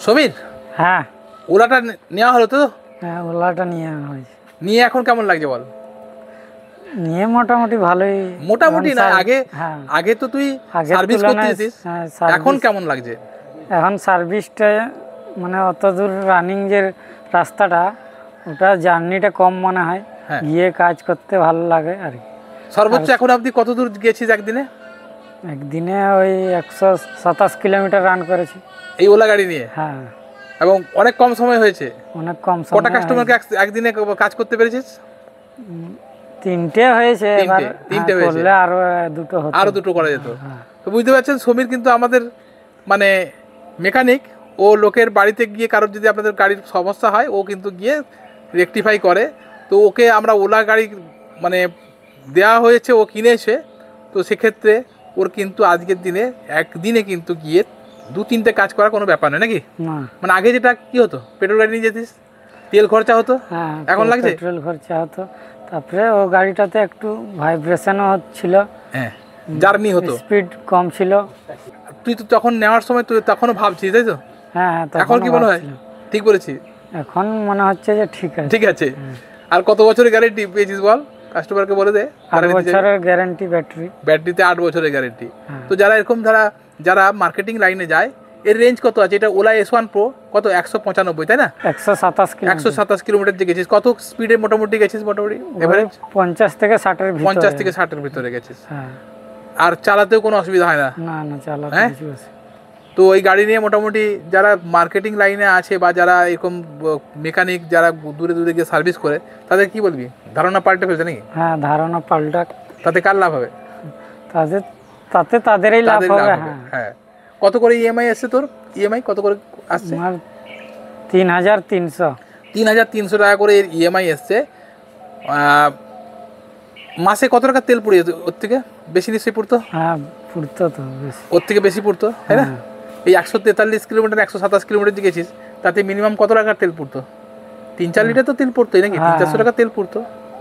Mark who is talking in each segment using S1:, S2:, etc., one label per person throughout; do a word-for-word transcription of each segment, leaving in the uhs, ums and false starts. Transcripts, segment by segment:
S1: সমীর,
S2: হ্যাঁ
S1: ওলাটা নেওয়া হলো তো?
S2: হ্যাঁ ওলাটা নিয়ে হয়েছে।
S1: নিয়ে এখন কেমন লাগছে বল?
S2: নিয়ে মোটামুটি ভালোই।
S1: মোটামুটি না, আগে
S2: হ্যাঁ
S1: আগে তো তুই
S2: আগের
S1: সার্ভিস
S2: তুলনায়,
S1: করতেছিস,
S2: হ্যাঁ,
S1: এখন
S2: সার্ভিস-
S1: কেমন লাগছে?
S2: এখন সার্ভিসটা মানে অত দূর রানিং যে রাস্তাটা, ওটা জার্নিটা কম মনে হয়,
S1: হ্যাঁ।
S2: গিয়ে কাজ করতে ভালো লাগে আর কি।
S1: সর্বোচ্চ এখন অবধি কত দূর গেছিস একদিনে?
S2: একদিনে ওই একশো সাতাশ কিলোমিটার রান করেছি
S1: এই ওলা গাড়ি নিয়ে?
S2: হ্যাঁ,
S1: এবং অনেক কম সময় হয়েছে।
S2: অনেক কম
S1: কটা
S2: সময়।
S1: কাস্টমারকে এক- একদিনে কাজ করতে পেরেছিস?
S2: তিনটে হয়েছে, এবার
S1: তিনটে, তিনটে
S2: হ্যাঁ,
S1: হয়েছে।
S2: করলে আরো দুটো হতো।
S1: আরো দুটো করা যেত।
S2: হ্যাঁ।
S1: তো বুঝতে পারছেন, সমীর কিন্তু আমাদের মানে মেকানিক। ও লোকের বাড়িতে গিয়ে কারোর যদি আপনাদের গাড়ির সমস্যা হয়, ও কিন্তু গিয়ে রেকটিফাই করে। তো ওকে আমরা ওলা গাড়ি মানে দেওয়া হয়েছে, ও কিনেছে। তো সেক্ষেত্রে ওর কিন্তু আজকের দিনে একদিনে কিন্তু গিয়ে দু তিনটে কাজ করার কোনো ব্যাপার নয় নাকি?
S2: না,
S1: মানে আগে যেটা কি হতো, পেট্রোল গাড়ি নিয়ে যেতিস, তেল খরচা হতো,
S2: হ্যাঁ
S1: এখন লাগছে?
S2: পেট্রোল খরচা হতো। তারপরে ও গাড়িটাতে একটু ভাইব্রেশনও হচ্ছিল,
S1: হ্যাঁ, জার্নি হতো,
S2: স্পিড কম ছিল।
S1: তুই তো তখন নেওয়ার সময় তুই তখনও ভাবছিস, তাই তো?
S2: হ্যাঁ হ্যাঁ,
S1: এখন
S2: তখন
S1: কি মনে হয়?
S2: ভাবছিলাম।
S1: ঠিক বলেছি?
S2: এখন মনে হচ্ছে যে ঠিক আছে।
S1: ঠিক আছে। আর কত বছরের গ্যারেন্টি পেয়েছিস বল, কাস্টমারকে বলে দে।
S2: আট বছরের গ্যারান্টি ব্যাটারি।
S1: ব্যাটারিতে আট বছরের গ্যারেন্টি।
S2: হ্যাঁ।
S1: তো যারা এরকম যারা যারা মার্কেটিং লাইনে যায়, এর রেঞ্জ কত আছে? এটা ওলা এস ওয়ান প্রো কত, একশো পঁচানব্বই, তাই না?
S2: একশো সাতাশ
S1: একশো সাতাশ কিলোমিটার যে গেছিস, কত স্পিডে মোটামুটি গেছিস? মোটামুটি এভারেজ
S2: পঞ্চাশ থেকে ষাটের ভিতরে।
S1: পঞ্চাশ থেকে ষাটের ভিতরে গেছিস।
S2: হ্যাঁ।
S1: আর চালাতেও কোনো অসুবিধা হয় না?
S2: না না, চালাতে
S1: হ্যাঁ?
S2: কিছু আছে।
S1: তো এই গাড়ি নিয়ে মোটামুটি যারা মার্কেটিং লাইনে আছে বা যারা এরকম মেকানিক যারা দূরে দূরে গিয়ে সার্ভিস করে, তাদের কি বলবি? ধারণা পাল্টে ফেলছে নাকি?
S2: হ্যাঁ, ধারণা পাল্টা।
S1: তাতে কার লাভ হবে?
S2: তাদের তাতে তাদেরই লাভ
S1: তাদের
S2: হবে।
S1: লাভ হবে।
S2: হ্যাঁ।
S1: হ্যাঁ। কত করে ইএমআই আসছে তোর? ইএমআই কত করে আসছে?
S2: আমার তিন হাজার তিনশো।
S1: তিন হাজার তিনশো টাকা করে এর ইএমআই এসছে। মাসে কত টাকা তেল পুড়িয়ে যেত? ওর থেকে বেশি নিশ্চয়ই পড়তো?
S2: হ্যাঁ, পুড়তো তো বেশি।
S1: ওর থেকে বেশি পড়তো, তাই না?
S2: হ্যাঁ।
S1: এই একশো তেতাল্লিশ কিলোমিটার একশো সাতাশ কিলোমিটার যে গেছিস, তাতে মিনিমাম কত টাকার তেল পড়তো? তিন চার লিটার তো তেল পড়তোই নাকি? তিন
S2: হ্যাঁ,
S1: চারশো টাকা তেল পড়তো।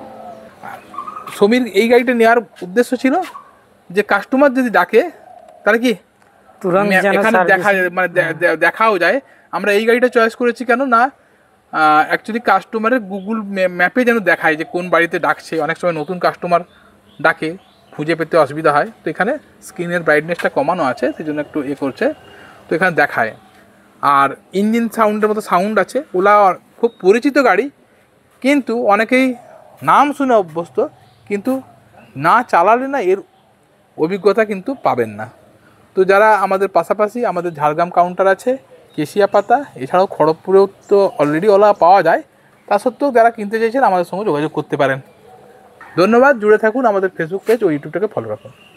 S1: সমীর এই গাড়িটা নেওয়ার উদ্দেশ্য ছিল যে কাস্টমার যদি ডাকে, তাহলে কি
S2: তুরন্ত
S1: মে-
S2: যেন
S1: এখানে দেখা
S2: সার্ভিস-
S1: মানে দে- দে- দেখাও যায়। আমরা এই গাড়িটা চয়েস করেছি কেন না, অ্যাকচুয়ালি কাস্টমারের গুগল ম্যাপে যেন দেখায় যে কোন বাড়িতে ডাকছে। অনেক সময় নতুন কাস্টমার ডাকে, খুঁজে পেতে অসুবিধা হয়। তো এখানে স্ক্রিনের ব্রাইটনেসটা কমানো আছে, সেই জন্য একটু এ করছে। তো এখানে দেখায়। আর ইঞ্জিন সাউন্ডের মতো সাউন্ড আছে। ওলা খুব পরিচিত গাড়ি, কিন্তু অনেকেই নাম শুনে অভ্যস্ত, কিন্তু না চালালে না এর অভিজ্ঞতা কিন্তু পাবেন না। তো যারা আমাদের পাশাপাশি আমাদের ঝাড়গ্রাম কাউন্টার আছে, কেশিয়াপাতা, এছাড়াও খড়গপুরেও তো অলরেডি ওলা পাওয়া যায়। তা সত্ত্বেও যারা কিনতে চাইছেন আমাদের সঙ্গে যোগাযোগ করতে পারেন। ধন্যবাদ। জুড়ে থাকুন আমাদের ফেসবুক পেজ ও ইউটিউবটাকে ফলো রাখুন।